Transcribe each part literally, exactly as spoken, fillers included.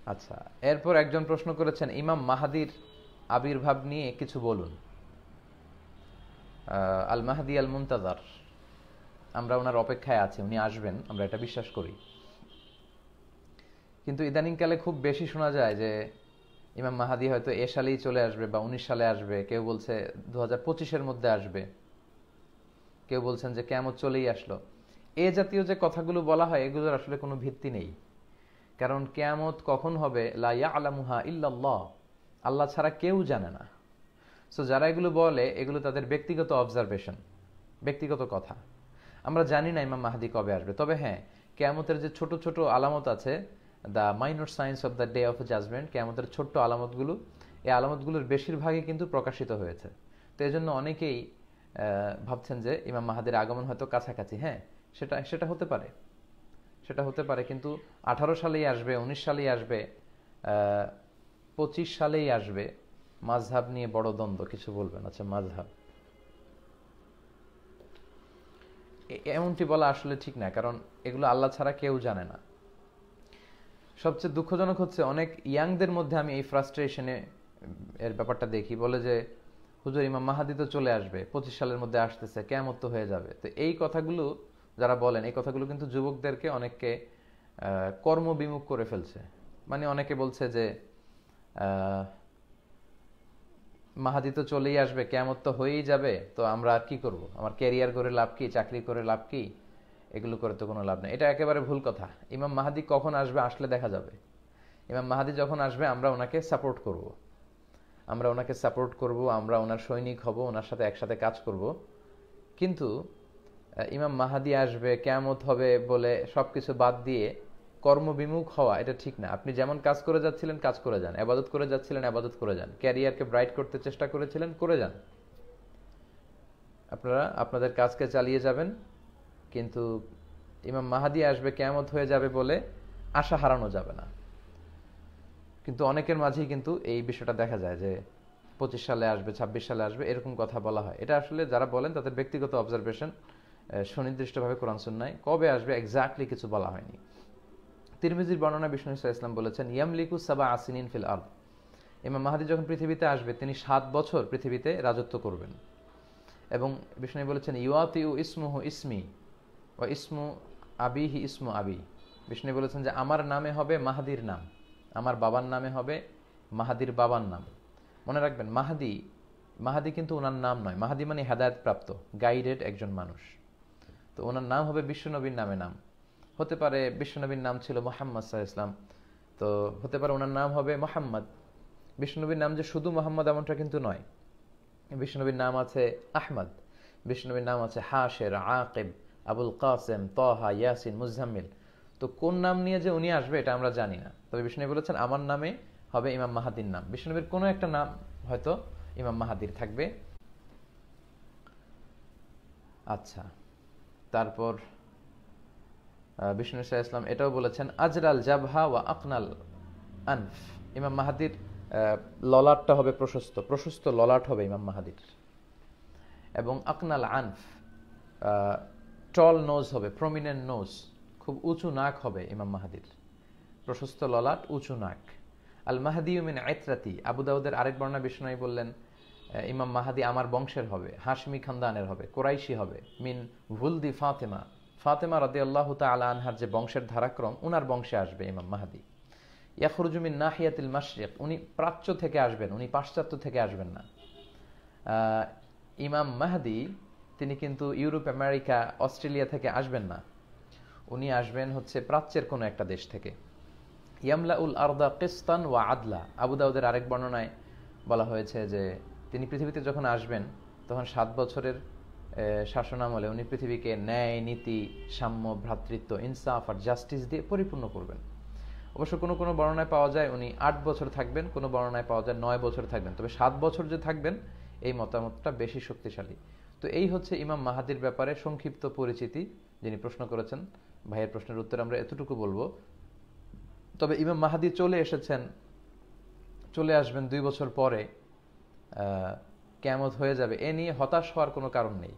আচ্ছা, এরপর একজন প্রশ্ন করেছেন ইমাম মাহাদির আবির্ভাব নিয়ে কিছু বলুন। আহ, আল মাহদি আল মুনতাজার, আমরা ওনার অপেক্ষায় আছি, উনি আসবেন, আমরা এটা বিশ্বাস করি। কিন্তু ইদানিংকালে খুব বেশি শোনা যায় যে ইমাম মাহাদি হয়তো এ সালেই চলে আসবে বা উনিশ সালে আসবে, কেউ বলছে দু হাজার পঁচিশের মধ্যে আসবে, কেউ বলছেন যে কিয়ামত চলেই আসলো। এ জাতীয় যে কথাগুলো বলা হয় এগুলোর আসলে কোনো ভিত্তি নেই। কারণ কিয়ামত কখন হবে লা ইয়ালামুহা ইল্লাল্লাহ, আল্লাহ ছাড়া কেউ জানে না। সো যারা এগুলো বলে এগুলো তাদের ব্যক্তিগত অবজারভেশন, ব্যক্তিগত কথা। আমরা জানি না ইমাম মাহদি কবে আসবে, তবে হ্যাঁ, কিয়ামতের যে ছোট ছোট আলামত আছে, the minor signs of the day of judgement, কিয়ামতের ছোট্ট আলামতগুলো, এই আলামতগুলোর বেশিরভাগই কিন্তু প্রকাশিত হয়েছে। তো এই জন্য অনেকেই আহ, ভাবছেন যে ইমাম মাহাদির আগমন হয়তো কাছাকাছি। হ্যাঁ, সেটা সেটা হতে পারে, সেটা হতে পারে, কিন্তু আঠারো সালেই আসবে, উনিশ সালেই আসবে, আহ, পঁচিশ সালেই আসবে, মাযহাব নিয়ে বড় দ্বন্দ্ব, কিছু বলবেন? আচ্ছা, মাযহাব এ- এমনটি বলা আসলে ঠিক না, কারণ এগুলো আল্লাহ ছাড়া কেউ জানে না। সবচেয়ে দুঃখজনক হচ্ছে অনেক ইয়াংদের মধ্যে আমি এই ফ্রাস্ট্রেশনে এর ব্যাপারটা দেখি, বলে যে হুজুর ইমাম মাহাদি তো চলে আসবে, পঁচিশ সালের মধ্যে আসতেছে, কিয়ামত তো হয়ে যাবে। তো এই কথাগুলো যারা বলেন, এই কথাগুলো কিন্তু যুবকদেরকে অনেককে আহ, কর্মবিমুখ করে ফেলছে। মানে অনেকে বলছে যে আহ, মাহাদি তো চলেই আসবে, কিয়ামত তো হয়েই যাবে, তো আমরা আর কি করব, আমার ক্যারিয়ার করে লাভ কি, চাকরি করে লাভ কি, এগুলো করে তো কোনো লাভ নেই। এটা একেবারে ভুল কথা। ইমাম মাহাদি কখন আসবে, আসলে দেখা যাবে। ইমাম মাহাদি যখন আসবে আমরা ওনাকে সাপোর্ট করব, আমরা ওনাকে সাপোর্ট করব, আমরা ওনার সৈনিক হব, ওনার সাথে একসাথে কাজ করব। কিন্তু আহ, ইমাম মাহাদি আসবে, কিয়ামত হবে বলে সবকিছু বাদ দিয়ে কর্মবিমুখ হওয়া এটা ঠিক না। আপনি যেমন কাজ করে যাচ্ছিলেন কাজ করে যান, আবাদত করে যাচ্ছিলেন আবাদত করে যান, ক্যারিয়ারকে ব্রাইট করতে চেষ্টা করেছিলেন করে যান, আপনারা আপনাদের কাজকে চালিয়ে যাবেন। কিন্তু ইমাম মাহাদি আসবে, কিয়ামত হয়ে যাবে বলে আশা হারানো যাবে না। কিন্তু অনেকের মাঝেই কিন্তু এই বিষয়টা দেখা যায় যে পঁচিশ সালে আসবে, ছাব্বিশ সালে আসবে, এরকম কথা বলা হয়। এটা আসলে যারা বলেন তাদের ব্যক্তিগত অবজারভেশন, সুনির্দিষ্টভাবে কোরআন সুন্নাহয় কবে আসবে এক্স্যাক্টলি কিছু বলা হয়নি। তিরমিজির বর্ণনা বিষ্ণু ইসলাম বলেছেন ইয়ামলিকু সাবা আসিনিন ফিল আরদ, ইমাম মাহাদি যখন পৃথিবীতে আসবে তিনি সাত বছর পৃথিবীতে রাজত্ব করবেন। এবং বিষ্ণু বলেছেন ইউয়াতিউ ইসমুহু ইসমি ও ইসমু আবিহি ইসমু আবি, বিষ্ণু বলেছেন যে আমার নামে হবে মাহাদির নাম, আমার বাবার নামে হবে মাহাদির বাবার নাম। মনে রাখবেন, মাহাদি মাহাদি কিন্তু ওনার নাম নয়, মাহাদি মানে হেদায়েত প্রাপ্ত, গাইডেড একজন মানুষ। তো ওনার নাম হবে বিশ্বনবীর নামে নাম। হতে পারে বিশ্বনবীর নাম ছিল মোহাম্মদ সাল্লাল্লাহু আলাইহি ওয়াসাল্লাম, তো হতে পারে ওনার নাম হবে মোহাম্মদ। বিশ্বনবীর নাম যে শুধু মোহাম্মদ এমনটা কিন্তু নয়, বিষ্ণুনবীর নাম আছে আহমদ, বিষ্ণুনবীর নাম আছে হাশের, আকিব, আবুল কাসেম, তহা, ইয়াসিন, মুজাম্মিল। তো কোন নাম নিয়ে যে উনি আসবে এটা আমরা জানি না, তবে বিষ্ণু বলেছেন আমার নামে হবে ইমাম মাহাদির নাম। বিষ্ণুনবীর কোনো একটা নাম হয়তো ইমাম মাহাদির থাকবে। আচ্ছা, তারপর বিষ্ণু ইসলাম এটাও বলেছেন আজরাল জাবহা ওয়া আকনাল আনফ, ইমাম মাহাদির আহ, ললাটটা হবে প্রশস্ত, প্রশস্ত ললাট হবে ইমাম মাহাদির। এবং আকনাল আনফ, টল নোজ হবে, প্রমিনেন্ট নোজ, খুব উঁচু নাক হবে ইমাম মাহাদির, প্রশস্ত ললাট, উঁচু নাক। আল মাহাদি মিন আইত্রাতি, আবু দাউদের আরেক বর্ণনা বিষ্ণু বললেন ইমাম মাহাদি আমার বংশের হবে, হাশমি খানদানের হবে, কোরাইশি হবে, মিন ভুলদি ফাতেমা, ফাতেমা রাদিয়াল্লাহু তাআলা আনহার যে বংশের ধারাক্রম, উনার বংশে আসবে ইমাম মাহাদি। ইয়াখরুজু মিন নাহিয়াতিল মাশরিক, উনি প্রাচ্য থেকে আসবেন, উনি পাশ্চাত্য থেকে আসবেন না। আহ, ইমাম মাহদি তিনি কিন্তু ইউরোপ, আমেরিকা, অস্ট্রেলিয়া থেকে আসবেন না, উনি আসবেন হচ্ছে প্রাচ্যের কোনো একটা দেশ থেকে। ইয়ামলাউল আরদা কিসতান ওয়া আদলা, আবু দাউদের আরেক বর্ণনায় বলা হয়েছে যে তিনি পৃথিবীতে যখন আসবেন তখন সাত বছরের শাসনামলে উনি পৃথিবীকে ন্যায়, নীতি, সাম্য, ভ্রাতৃত্ব, ইনসাফ আর জাস্টিস দিয়ে পরিপূর্ণ করবেন। অবশ্য কোনো কোনো বর্ণনায় পাওয়া যায় উনি আট বছর থাকবেন, কোনো বর্ণনায় পাওয়া যায় নয় বছর থাকবেন, তবে সাত বছর যে থাকবেন এই মতামতটা বেশি শক্তিশালী। তো এই হচ্ছে ইমাম মাহাদির ব্যাপারে সংক্ষিপ্ত পরিচিতি। যিনি প্রশ্ন করেছেন, ভাইয়ের প্রশ্নের উত্তর আমরা এতটুকু বলবো। তবে ইমাম মাহাদি চলে এসেছেন, চলে আসবেন দুই বছর পরে, কিয়ামত হয়ে যাবে, এ নিয়ে হতাশ হওয়ার কোনো কারণ নেই।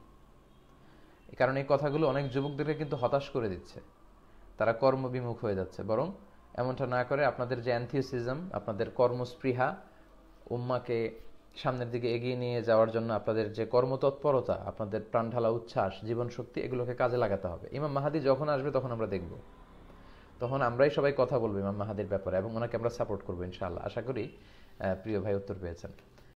কারণ এই কথাগুলো অনেক যুবকদেরকে কিন্তু হতাশ করে দিচ্ছে, তারা কর্মবিমুখ হয়ে যাচ্ছে। বরং এমনটা না করে আপনাদের যে অ্যানথিওসিজম, আপনাদের কর্মস্পৃহা, উম্মাকে সামনের দিকে এগিয়ে নিয়ে যাওয়ার জন্য আপনাদের যে কর্মতৎপরতা, আপনাদের প্রাণঢালা উচ্ছ্বাস, জীবন শক্তি, এগুলোকে কাজে লাগাতে হবে। ইমাম মাহাদি যখন আসবে তখন আমরা দেখব, তখন আমরাই সবাই কথা বলবো ইমাম মাহাদির ব্যাপারে এবং ওনাকে আমরা সাপোর্ট করবো ইনশাআল্লাহ। আশা করি প্রিয় ভাই উত্তর পেয়েছেন।